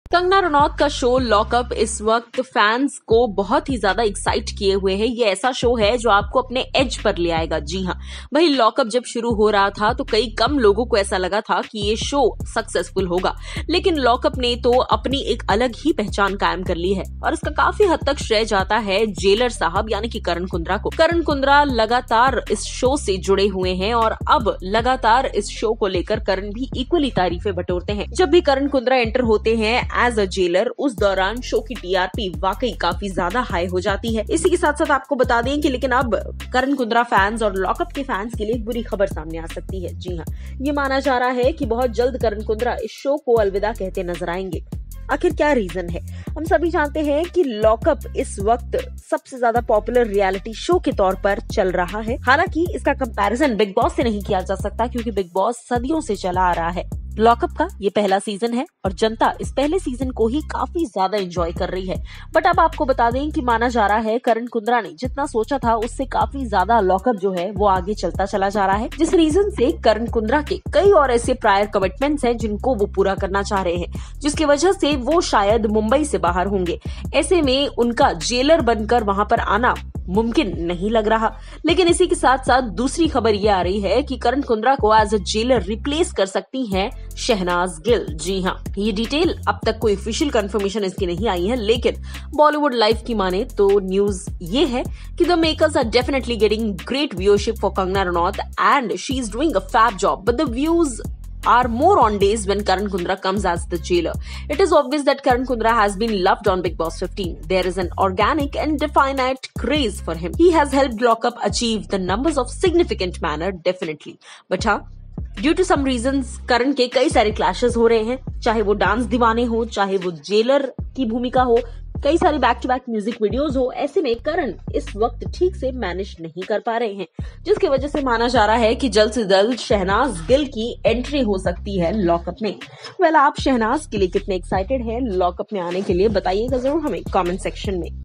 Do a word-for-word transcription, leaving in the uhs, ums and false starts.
कंगना रनौत का show lockup इस वक्त फैंस को बहुत ही ज्यादा एक्साइट किए हुए है। ये ऐसा शो है जो आपको अपने एज पर ले आएगा। जी हाँ, वही लॉकअप जब शुरू हो रहा था तो कई कम लोगों को ऐसा लगा था कि ये शो सक्सेसफुल होगा, लेकिन लॉकअप ने तो अपनी एक अलग ही पहचान कायम कर ली है और इसका काफी हद तक श्रेय जाता है जेलर साहब यानी कि करण कुंद्रा को। करण कुंद्रा लगातार इस शो से जुड़े हुए हैं और अब लगातार इस शो को लेकर करण भी इक्वली तारीफें बटोरते हैं। जब भी करण कुंद्रा एंटर होते हैं एज अ जेलर, उस दौरान शो की टीआरपी वाकई काफी ज्यादा हाई हो जाती है। इसी के साथ साथ आपको बता दें कि लेकिन अब करण कुंद्रा फैंस और लॉकअप के फैंस के लिए एक बुरी खबर सामने आ सकती है। जी हाँ, ये माना जा रहा है कि बहुत जल्द करण कुंद्रा इस शो को अलविदा कहते नजर आएंगे। आखिर क्या रीजन है? हम सभी जानते हैं कि लॉकअप इस वक्त सबसे ज्यादा पॉपुलर रियलिटी शो के तौर पर चल रहा है। हालांकि इसका कंपैरिजन बिग बॉस से नहीं किया जा सकता क्योंकि बिग बॉस सदियों से चला आ रहा है। लॉकअप का ये पहला सीजन है और जनता इस पहले सीजन को ही काफी ज्यादा एंजॉय कर रही है। बट अब आपको बता दें कि माना जा रहा है करण कुंद्रा ने जितना सोचा था उससे काफी ज्यादा लॉकअप जो है वो आगे चलता चला जा रहा है, जिस रीजन से करण कुंद्रा के कई और ऐसे प्रायर कमिटमेंट्स हैं जिनको वो पूरा करना चाह रहे हैं, जिसकी वजह से वो शायद मुंबई से बाहर होंगे। ऐसे में उनका जेलर बनकर वहां पर आना मुमकिन नहीं लग रहा। लेकिन इसी के साथ साथ दूसरी खबर ये आ रही है कि करण कुंद्रा को एज अ जेलर रिप्लेस कर सकती हैं शहनाज गिल। जी हाँ, ये डिटेल अब तक कोई ऑफिशियल कंफर्मेशन इसकी नहीं आई है, लेकिन बॉलीवुड लाइव की माने तो न्यूज ये है कि the makers are definitely getting great viewership for Kangana Ranaut and she is doing a fab job, but the views are more on days when Karan Kundra comes as the jailer. It is obvious that Karan Kundra has been loved on Big Boss fifteen. There is an organic and definite craze for him. He has helped Lockup achieve the numbers of significant manner, definitely. But हाँ, due to some reasons Karan के कई सारे clashes हो रहे हैं, चाहे वो dance दीवाने हो, चाहे वो जेलर की भूमिका हो, कई सारी back to back music videos हो। ऐसे में करण इस वक्त ठीक से मैनेज नहीं कर पा रहे हैं, जिसकी वजह से माना जा रहा है कि जल्द से जल्द शहनाज गिल की एंट्री हो सकती है लॉकअप में। वेल, आप शहनाज के लिए कितने एक्साइटेड हैं लॉकअप में आने के लिए, बताइएगा जरूर हमें कमेंट सेक्शन में।